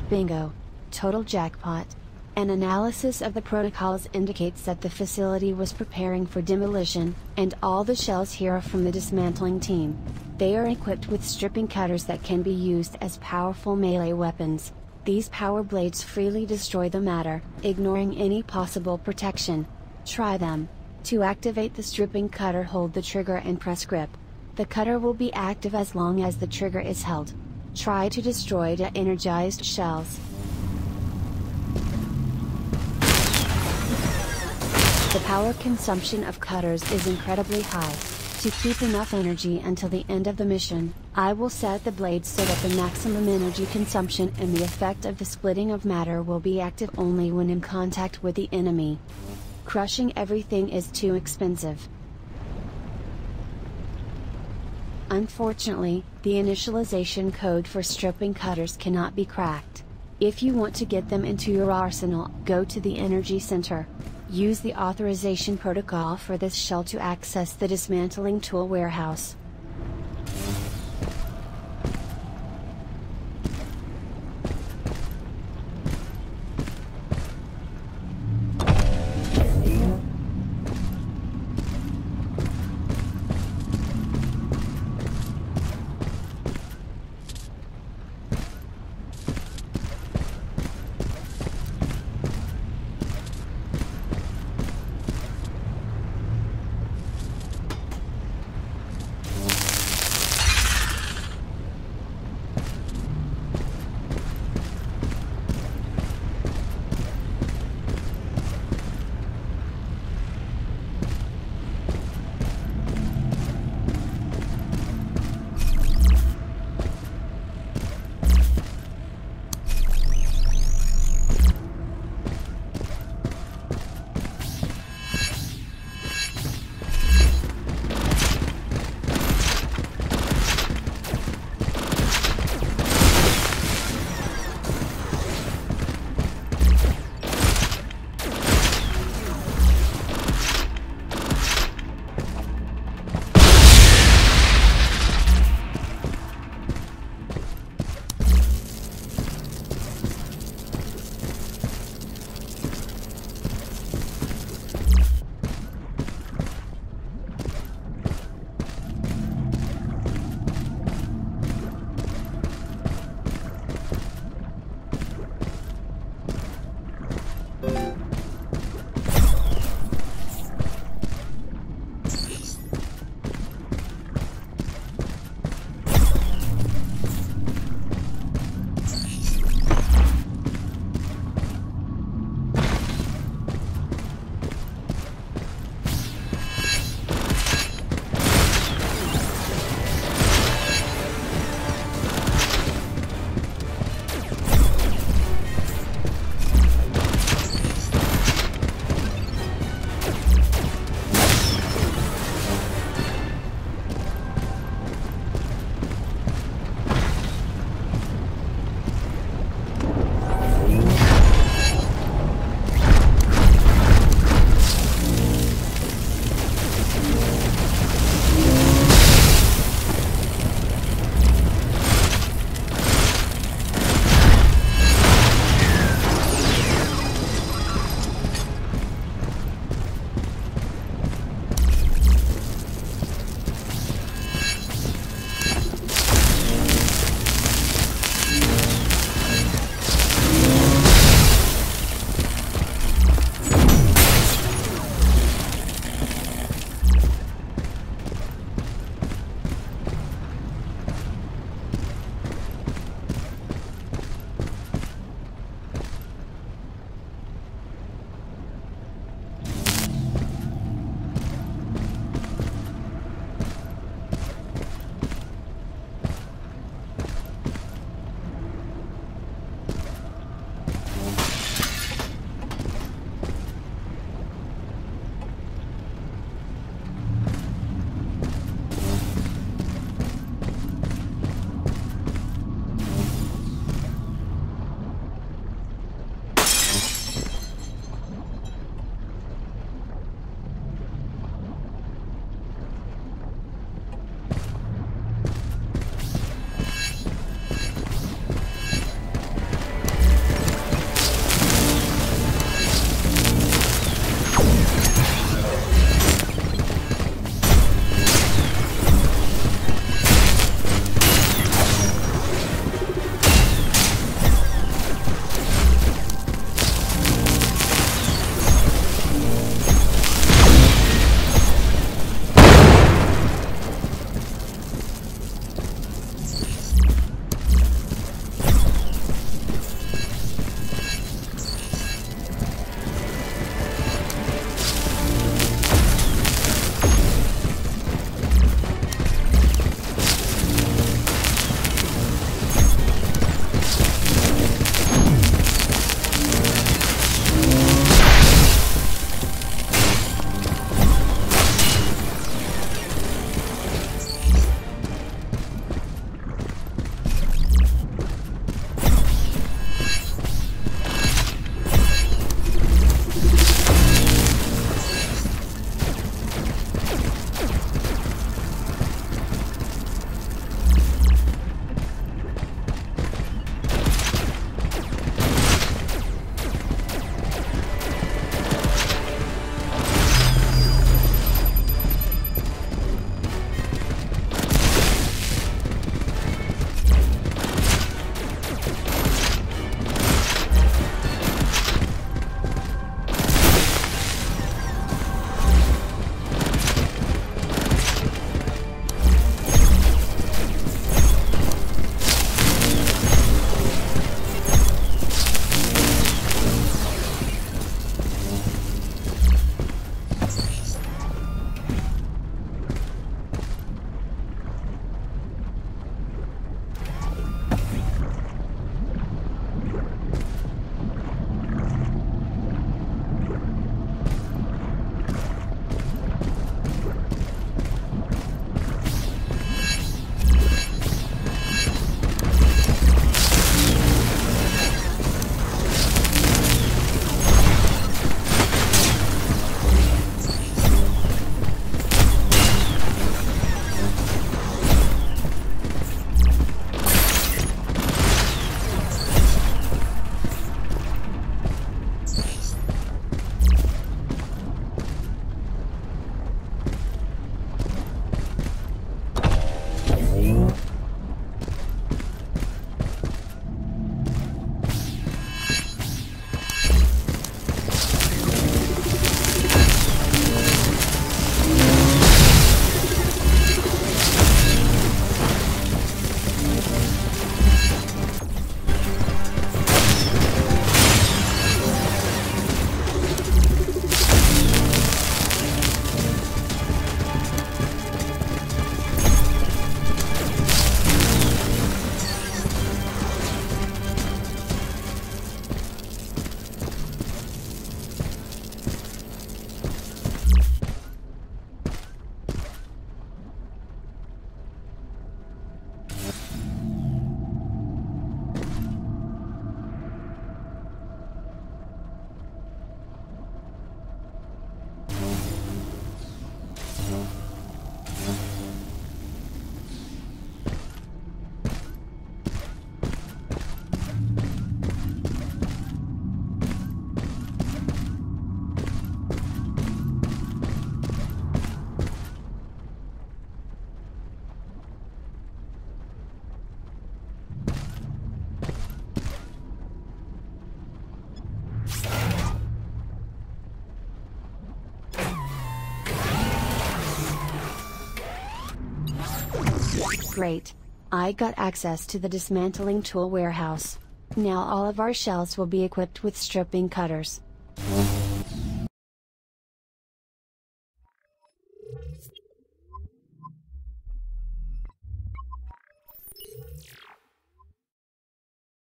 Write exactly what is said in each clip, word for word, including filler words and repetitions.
Bingo! Total jackpot. An analysis of the protocols indicates that the facility was preparing for demolition, and all the shells here are from the dismantling team. They are equipped with stripping cutters that can be used as powerful melee weapons. These power blades freely destroy the matter, ignoring any possible protection. Try them. To activate the stripping cutter, hold the trigger and press grip. The cutter will be active as long as the trigger is held. Try to destroy the energized shells. The power consumption of cutters is incredibly high. To keep enough energy until the end of the mission, I will set the blades so that the maximum energy consumption and the effect of the splitting of matter will be active only when in contact with the enemy. Crushing everything is too expensive. Unfortunately, the initialization code for stripping cutters cannot be cracked. If you want to get them into your arsenal, go to the Energy Center. Use the authorization protocol for this shell to access the dismantling tool warehouse. Great! I got access to the dismantling tool warehouse. Now all of our shells will be equipped with stripping cutters.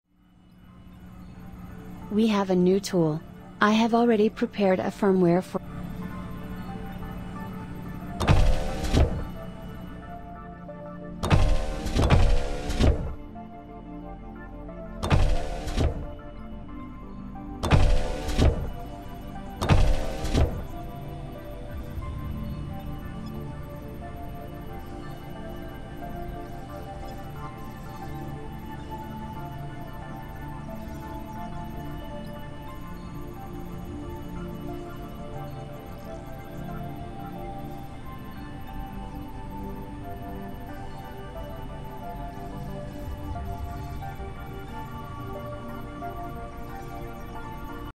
We have a new tool. I have already prepared a firmware for